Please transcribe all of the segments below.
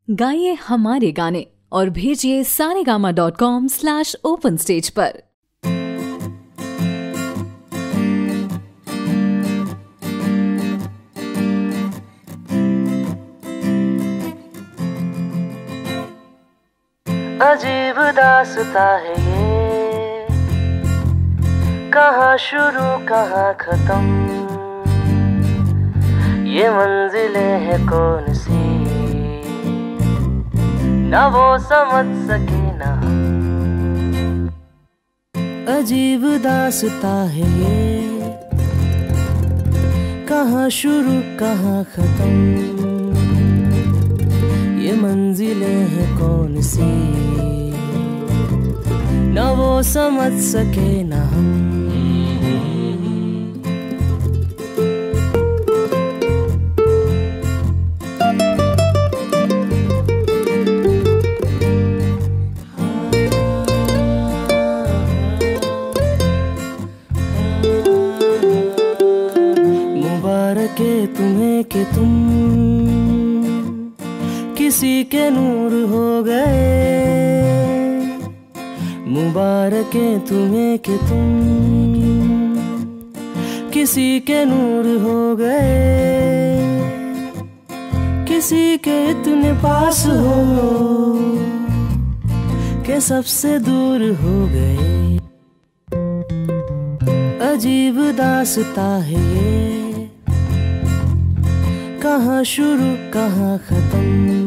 गाइए हमारे गाने और भेजिए saregama.com/open stage पर। अजीब दास्ता है ये, कहाँ शुरू कहाँ खत्म, ये मंजिलें हैं कौन सी, ना वो समझ सके ना हम। अजीब दास्ता है ये, कहाँ शुरू कहाँ खत्म, ये मंजिलें हैं कौन सी, ना वो समझ सके ना हम। मुबारक है तुम्हें कि तुम किसी के नूर हो गए, मुबारक है तुम्हें कि तुम किसी के नूर हो गए, किसी के इतने पास हो के सबसे दूर हो गए। अजीब दास्ता है ये, कहाँ शुरू कहाँ खत्म,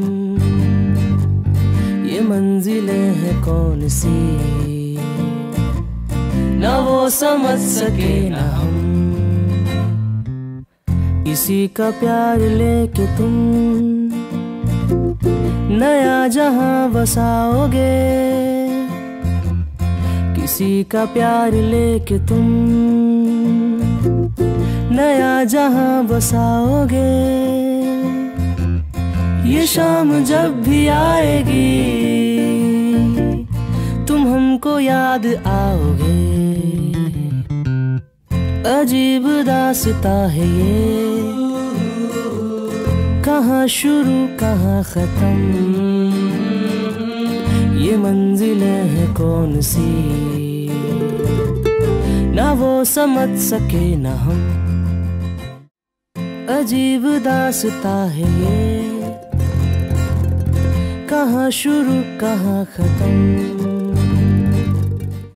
ये मंजिलें हैं कौन सी, ना वो समझ सके ना हम। किसी का प्यार लेके तुम नया जहां बसाओगे, किसी का प्यार लेके तुम नया जहां बसाओगे, ये शाम जब भी आएगी तुम हमको याद आओगे। अजीब दास्ता है ये, कहाँ शुरू कहाँ खत्म, ये मंजिलें हैं कौन सी, ना वो समझ सके ना हम। अजीब दास्ता है ये, कहाँ शुरू कहाँ खत्म।